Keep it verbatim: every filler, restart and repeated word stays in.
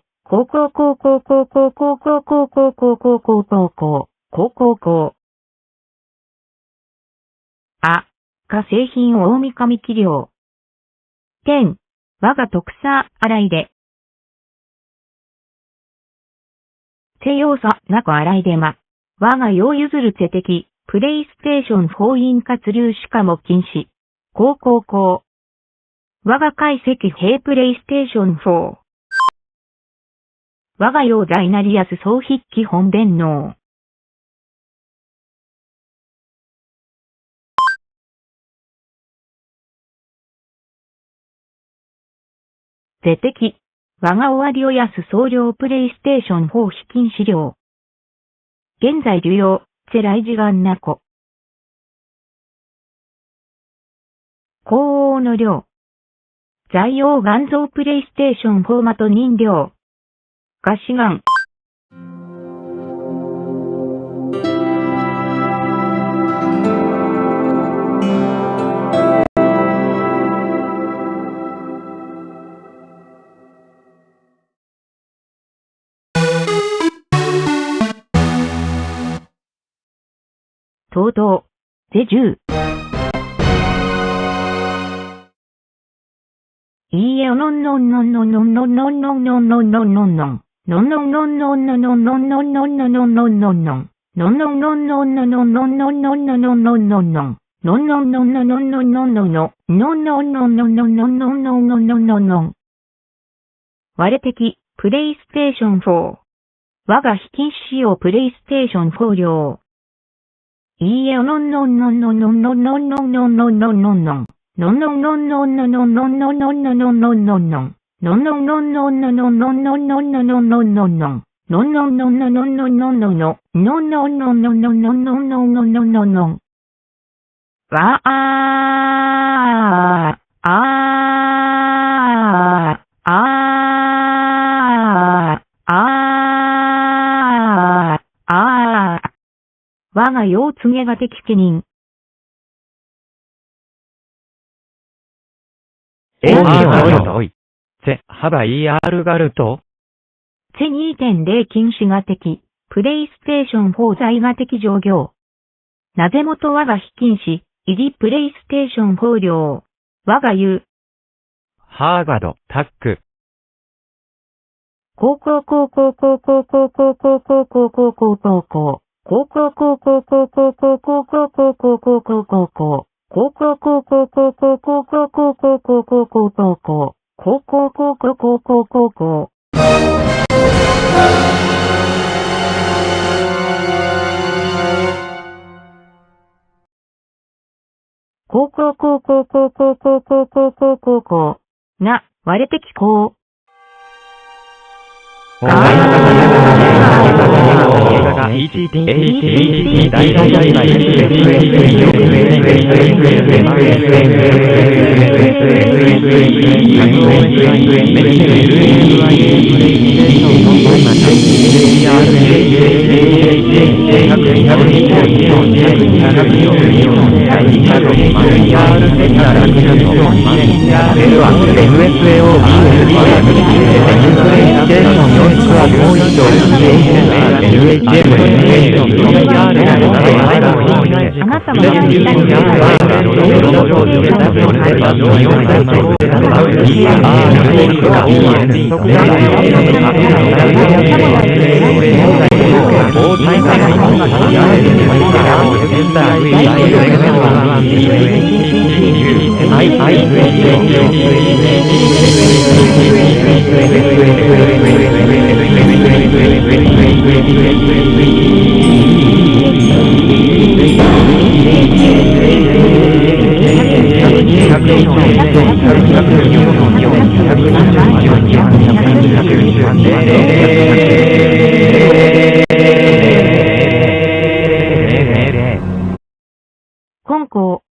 校、高校高校高校高校高校高校高校高校高。あ、化製品大見上器量。点、我が特産洗いで。西洋さ、なく洗いでま。我が用譲る手的、プレイステーションフォーイン活流しかも禁止。高校高。我が解析平プレイステーションフォー。我が用大なりやす総筆記本弁能。是的。我が終わりをやす総量プレイステーションフォー非禁資料。現在需要、チェライジガンナコ。高応の量。在用元像プレイステーションフォーマト認量。ガシガン。東道、ゼじゅう。いいえ、のんのんのんのんのんのんのんのんのんのんのんのんのん。のんのんのんのんのんのんのんのんのんのんのんのんのんのん。のんのんのんのんのんのんのんのんのんのんのんのんのんのん。のんのんのんのんのんのんのんのんのん。のんのんのんのんのんのんのんのんのんのんのん。我的、プレイステーションフォー。我が非禁止使用プレイステーションフォー量。いいえ、のんのんのんのんのんのんのんのんのんのんのんのんのん。のんのんのんのんのんのんのんのんのんのんのんのんのんのん。のんのんのんのんのんのんのんのんのんのんのんのんのんのん。のんのんのんのんのんのんのんのんのん。のんのんのんのんのんのんのんのんのんのんのんのん。わあああああああ我が用告げが的責任。 え、おいおい。ぜ、はば イーアール ガルト。 ぜ にてんゼロ 禁止が的、プレイステーションフォー在が的上行。なぜもと我が非禁止、入りプレイステーションフォー量。我が言う。 ハーガド、タック。 高校高校高校高校高校高校高校高校。高校高校高校高校高校高校高校高校。高校高校高校高校高校高校高校高校。高校高校高校高校。高校高校高校高校高校高校。な、割れ的校。 映画が イーティーティー 大大大大あなたもやりたいと今校